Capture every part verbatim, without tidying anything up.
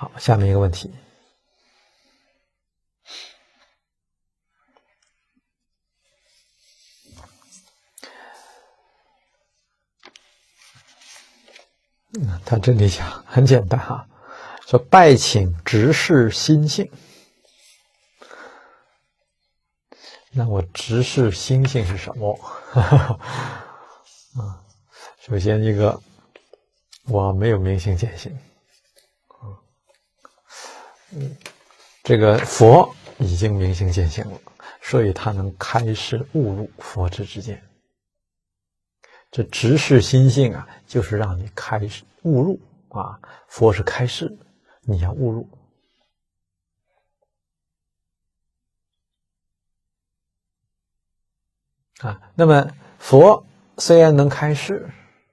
好，下面一个问题。嗯，他这里讲很简单哈，说拜请直视心性。那我直视心性是什么？啊，首先一个，我没有明心见性。嗯，这个佛已经明心见性了，所以他能开示悟入佛智之见。这直视心性啊，就是让你开示悟入啊。佛是开示，你要悟入啊。那么佛虽然能开示，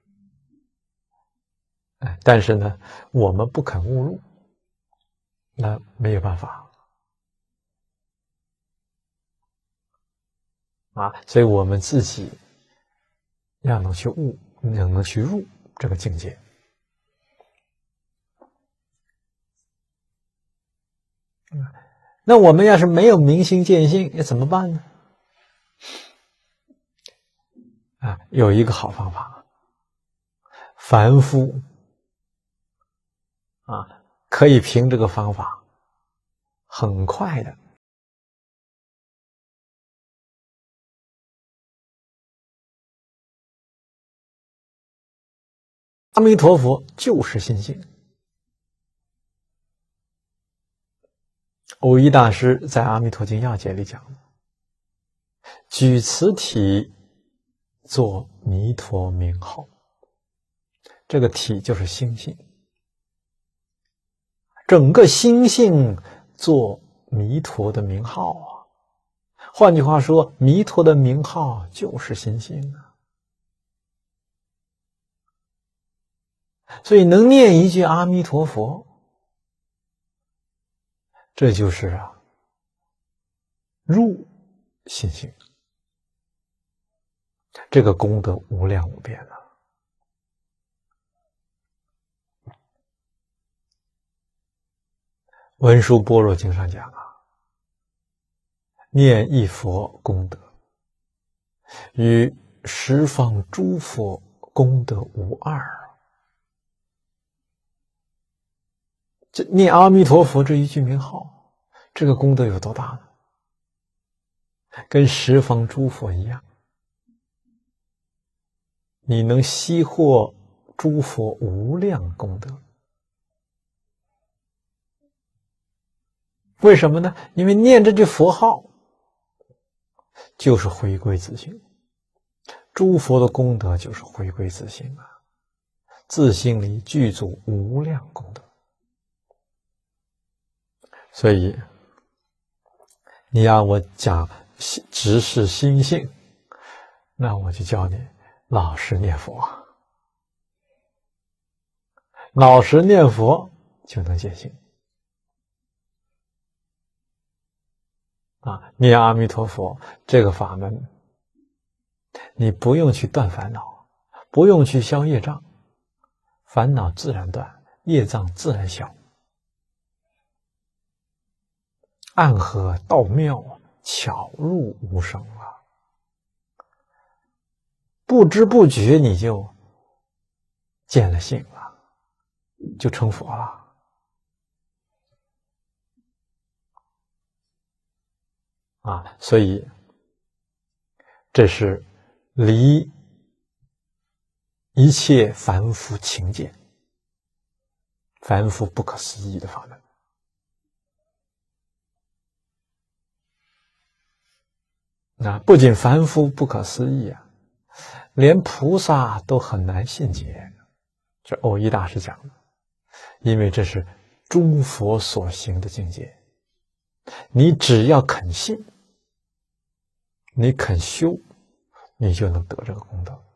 哎，但是呢，我们不肯悟入，那没有办法啊。所以我们自己要能去悟，能能去入这个境界。那我们要是没有明心见性，要怎么办呢？啊，有一个好方法，凡夫啊，可以凭这个方法，很快的阿弥陀佛就是心性。蕅益大师在《阿弥陀经要解》里讲，举此体作弥陀名号，这个体就是心性，整个心性做弥陀的名号啊。换句话说，弥陀的名号就是心性啊。所以能念一句阿弥陀佛，这就是啊入心性，这个功德无量无边啊。文殊般若经上讲啊，念一佛功德与十方诸佛功德无二。这念阿弥陀佛这一句名号，这个功德有多大呢？跟十方诸佛一样，你能悉获诸佛无量功德。为什么呢？因为念这句佛号就是回归自性，诸佛的功德就是回归自性啊，自性里具足无量功德。所以你让我讲直视心性，那我就教你老实念佛，老实念佛就能见性啊！念阿弥陀佛这个法门，你不用去断烦恼，不用去消业障，烦恼自然断，业障自然消。暗合道妙，巧入无生啊！不知不觉你就见了性了，就成佛了啊！所以这是离一切凡夫情见，凡夫不可思议的法门。那不仅凡夫不可思议啊，连菩萨都很难信解。这蕅益大师讲的，因为这是诸佛所行的境界，你只要肯信，你肯修，你就能得这个功德。